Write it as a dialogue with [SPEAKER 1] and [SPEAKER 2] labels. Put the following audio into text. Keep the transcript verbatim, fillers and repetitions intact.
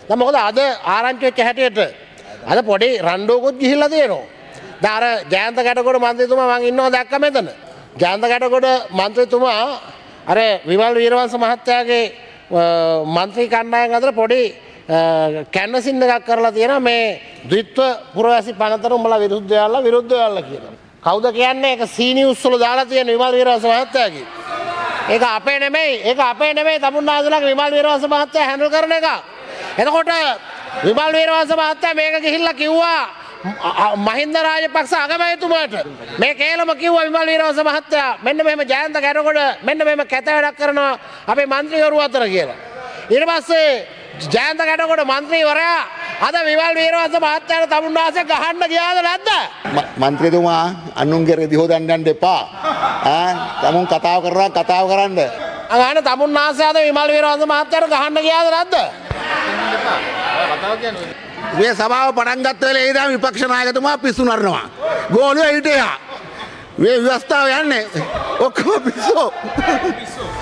[SPEAKER 1] දැන් මොකද අද ආරංචි වෙච්ච හැටියට අද පොඩි රණ්ඩුවකුත් ගිහිල්ලා තියෙනවා. දැන් අර ජයන්ත ගැටගොඩ මන්ත්‍රීතුමා මම ඉන්නවා දැක්ක මෙතන. ජයන්ත ගැටගොඩ මන්ත්‍රීතුමා අර විමල් වීරවංශ මහත්තයාගේ මන්ත්‍රී කණ්ඩායම අතර පොඩි කැන්වසින් එකක් කරලා තියෙනවා මේ ද්විත්ව පුරවැසි පනතට උඹලා විරුද්ධ වෙලා විරුද්ධ වෙලා කියලා. කවුද කියන්නේ? ඒක සී නිවුස් වල දාලා තියෙන විමල් වීරවංශ මහත්තයාගේ. ඒක අපේ නෙමෙයි. ඒක අපේ නෙමෙයි. තමුන්නාසලාගේ විමල් වීරවංශ මහත්තයා හැන්ඩල් කරන එක. එතකොට විමල් වීරවංශ මහත්තයා මේක ගිහිල්ලා කිව්වා මහින්ද රාජපක්ෂ අගමැතිතුමාට. මේ කේලම කිව්වා විමල් වීරවංශ මහත්තයා මෙන්න මෙහෙම ජයන්ත ගැටගොඩ මෙන්න මෙහෙම කැත වැඩක් කරනවා අපේ മന്ത്രിවරු අතර කියලා. ඊට පස්සේ ජයන්ත ගැටගොඩ മന്ത്രിවරයා අද විමල් වීරවංශ මහත්තයාට තමුන්නාසේ ගහන්න ගියාද නැද්ද?
[SPEAKER 2] මන්ත්‍රීතුමා අනුන්ගේ රෙදි හොදන්න යන්න එපා. ඈ තමුන් කතාව කරලා කතාව කරන්න.
[SPEAKER 1] අහන්න තමුන්නාසේ අද විමල් වීරවංශ මහත්තයාට ගහන්න ගියාද නැද්ද?
[SPEAKER 2] මේ සභාව පටන් ගත්ත වෙලේ ඉඳන් විපක්ෂ නායකතුමා පිස්සු නරනවා. ගෝලිය හිටියා. මේ ව්‍යවස්ථාව යන්නේ ඔක්කොම පිස්සෝ.